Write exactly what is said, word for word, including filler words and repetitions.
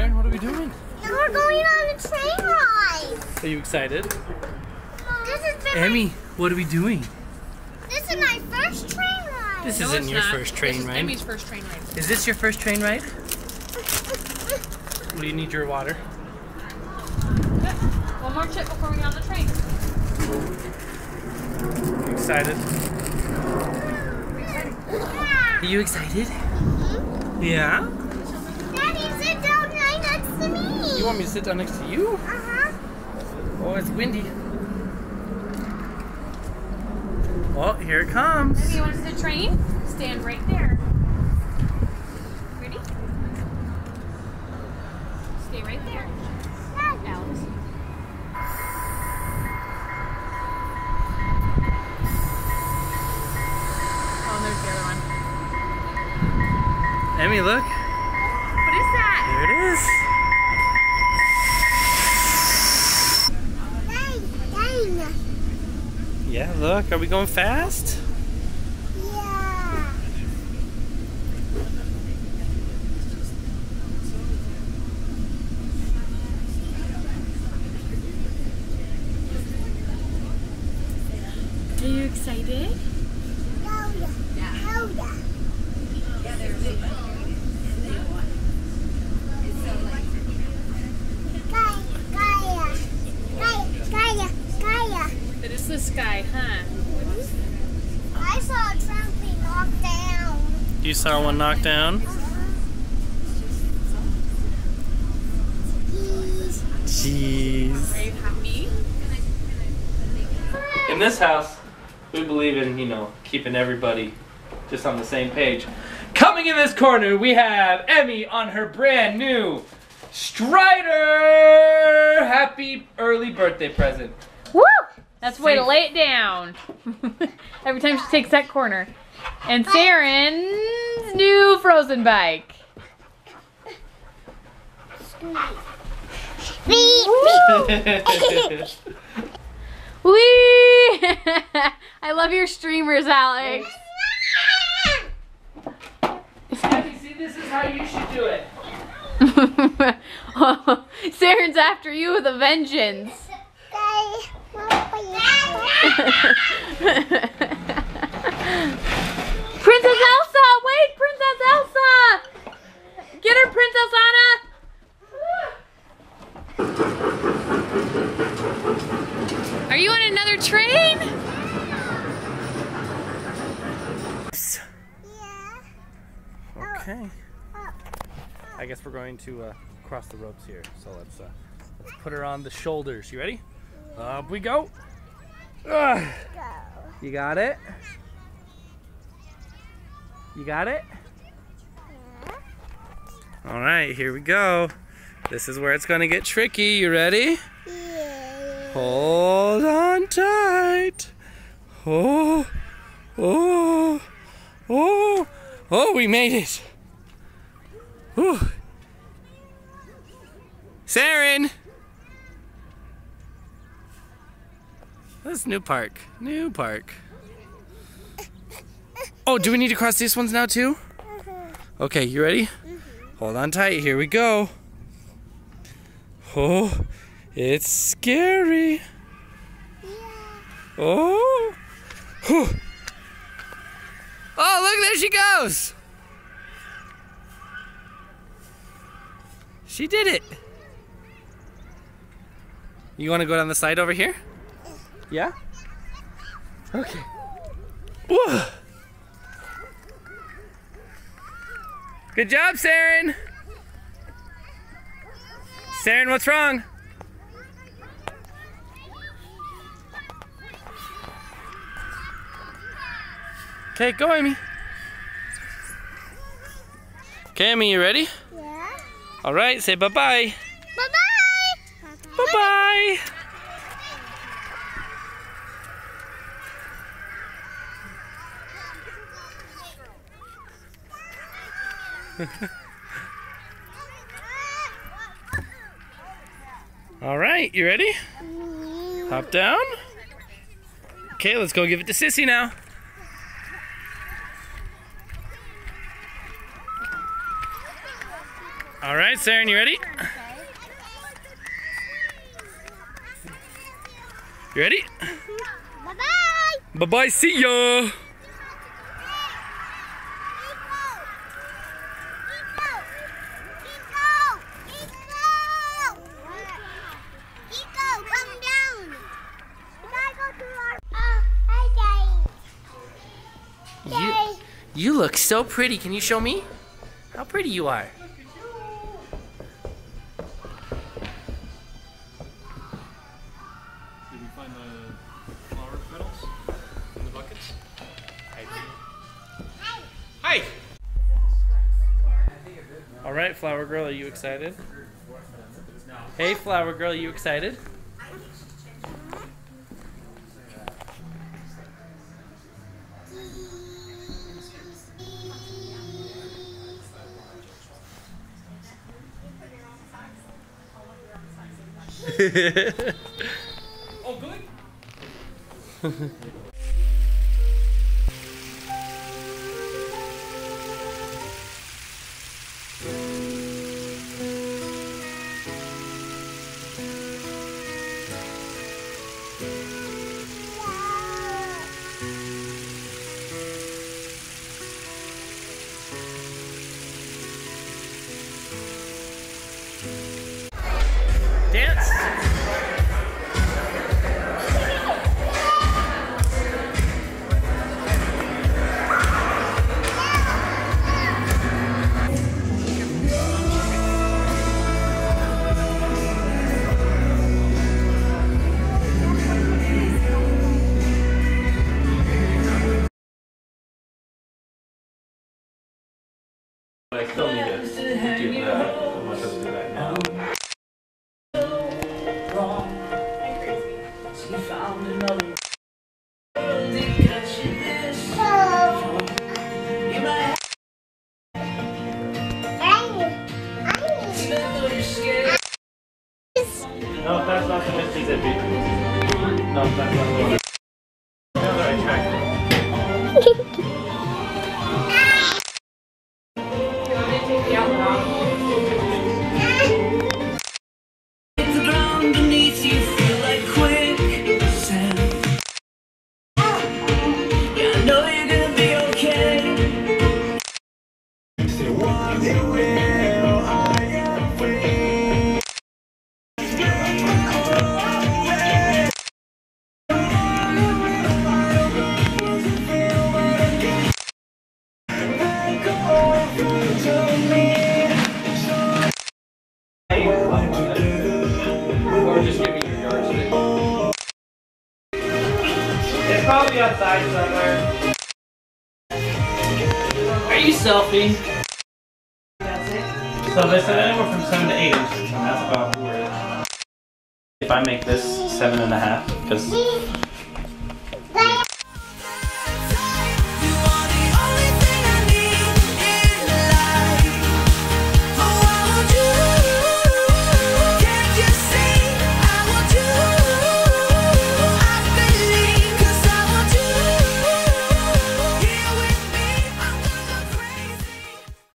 Saren, what are we doing? We're going on a train ride. Are you excited? This is very, Emmy, what are we doing? This is my first train ride. This No, isn't it's your not. first train this is ride. Emmy's first train ride. Is this your first train ride? Do you need your water? One more chip before we get on the train. Excited? Yeah. Are you excited? Yeah? Daddy, sit down right next to me. You want me to sit down next to you? Uh-huh. Oh, it's windy. Oh, here it comes. Emmy, you want to sit the train? Stand right there. Ready? Stay right there. Alex. Oh, there's the other one. Emmy, look. What is that? There it is. Dang, dang. Yeah, look. Are we going fast? Yeah. Are you excited? Oh, yeah. Oh, yeah. Gaia, Gaia, Gaia, Gaia. It is the sky, huh? I saw a trampoline knocked down. You saw one knocked down? Jeez. Jeez. Are you happy? In this house, we believe in, you know, keeping everybody just on the same page. Coming in this corner, we have Emmy on her brand new Strider! Happy early birthday present. Woo! That's the way to lay it down. Every time she takes that corner. And Saren's new Frozen bike. Beep, Whee! I love your streamers, Alex. Emmy, see, this is how you should do it. Oh, Saren's after you with a vengeance. Princess Elsa! Wait, Princess Elsa! Get her, Princess Anna! Are you on another train? Okay. I guess we're going to uh, cross the ropes here. So let's uh, let's put her on the shoulders. You ready? Up we go. Ugh. You got it? You got it? All right, here we go. This is where it's gonna get tricky. You ready? Yeah. Hold on tight. Oh, oh, oh, oh, we made it. Whew. Saren! This is new park. New park. Oh, do we need to cross these ones now too? Okay, you ready? Hold on tight. Here we go. Oh, it's scary. Oh. Whew. Oh, look, there she goes. She did it. You want to go down the side over here? Yeah? Okay. Whoa. Good job, Saren. Saren, what's wrong? Okay, go, Amy. Okay, Amy, you ready? Yeah. All right, say bye-bye. Bye-bye. Bye-bye. All right, you ready? Hop down. Okay, let's go give it to Sissy now. All right, Saren, you ready? You ready? Bye-bye. Bye-bye, see ya. You, you look so pretty. Can you show me how pretty you are? Did we find the flower petals in the buckets? Hi! All right, Flower Girl, are you excited? Hey, Flower Girl, are you excited? Oh, good. Dance! But I still need to do that. I'm not going to do that now. No, that's not the Misty Zippy. No, that's not the one. No, I checked. The ground beneath you feel like quicksand. Yeah, I know you're gonna be okay. Say what you will, I am free. Or just give me your yardstick. It's probably outside somewhere. Are you selfie? So they said anywhere from seven to eight inches, and that's about where. If I make this seven and a half, because